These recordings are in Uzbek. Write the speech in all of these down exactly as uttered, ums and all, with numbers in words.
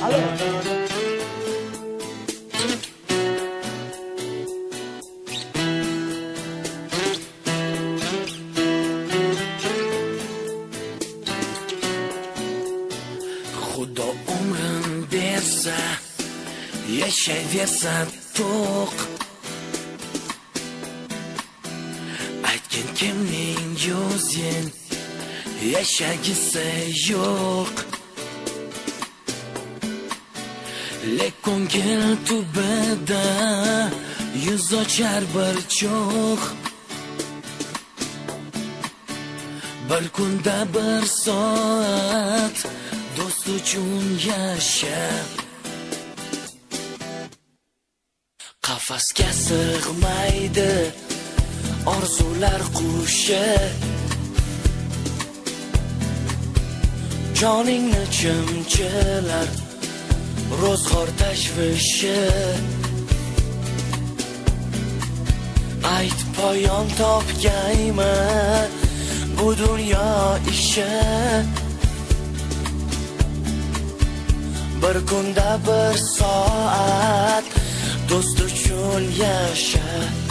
Alo. Xudo umrin bersa, yashayversa to'q. Aytgin kimning yo'zin yashagisi yo'q. Lek ko'ngil tubida yuz ochar bir cho'q. Bir kunda bir soat do'st uchun yasha. Qafasga sig'maydi orzular qushi. Joningni chimchilar ro'zg'or tashvishi. Ayt poyon topgaymi bu dunyo ishi. Bir kunda bir soat do'st uchun yasha.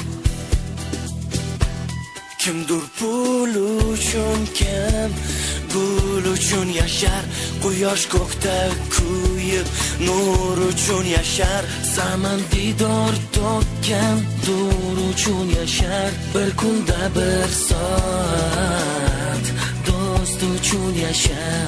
Kimdir pul uchun, kim gul uchun yashar. Quyosh ko'kda kuyib nur uchun yashar. Samandidor tokkan dur uchun yashar. Bir kunda bir soat do'st uchun yashar.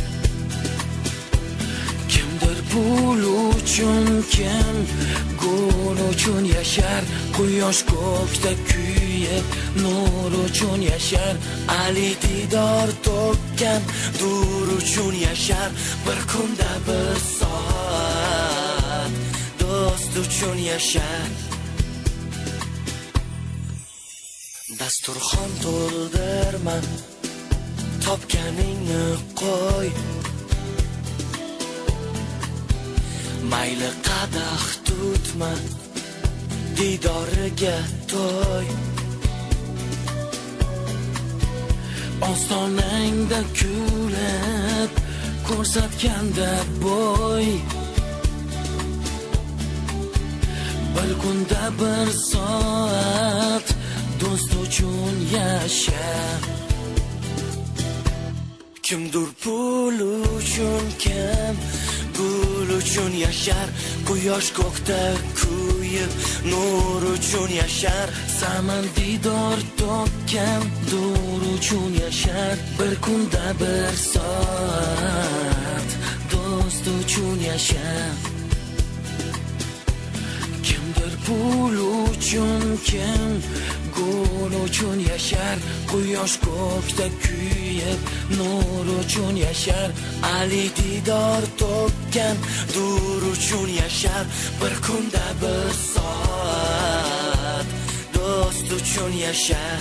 Kimdir pul uchun, kim gul uchun yashar. Quyosh ko'kda kuyib nur uchun yashar. Ali didor tokkan dur uchun yashar. Bir kunda bir soat do'st uchun yashar. Dasturxon to'ldirman, topganingni qo'y. Mayli qadah tutma, didoriga to'y. Ostonangda kulib ko'rsatganda bo'y. Bir kunda bir soat do'st uchun yasha. Kimdir pul uchun, kim gul uchun yashar. Quyosh ko'kda kuyib nur uchun yashar. Samandidor tokkan dur uchun yashar. Bir kunda bir soat do'st uchun yashar. Kimdir pul uchun, kim gul uchun yashar. Quyosh ko'kda kuyib nur uchun yashar. Ali didor tokkan dur uchun yashar. Bir kunda bir soat do'st uchun yashar.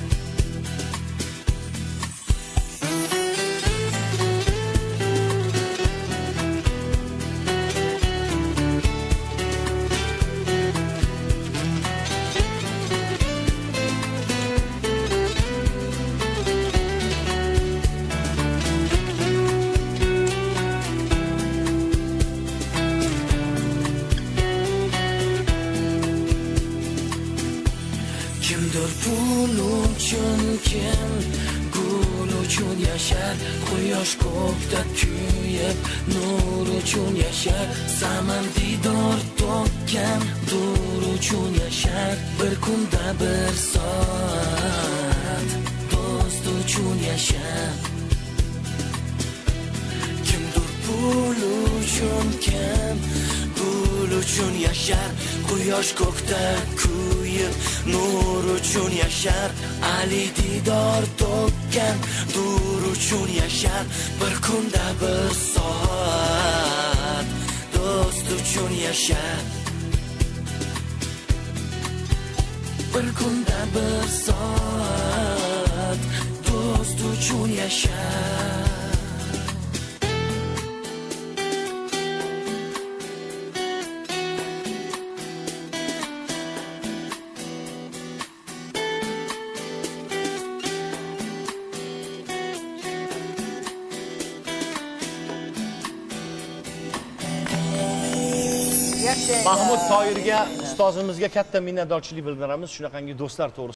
Kimdir pul uchun, kim gul uchun yashar. Quyosh ko'kda kuyib nur uchun yashar. Samandidor tokkan dur uchun yashar. Bir kunda bir soat do'st uchun yashar. Kimdir pul uchun, kim gul uchun yashar. Quyosh ko'kda kuyib nur uchun yashar. Ali didor tokkan dur uchun yashar. Bir kunda bir soat do'st uchun yashar. Bir kunda bir soat do'st uchun yashar. Yaxshi. Mahmud Toyirga ustozimizga katta minnatdorchilik bildiramiz. Shunaqangi do'stlar to'g'risida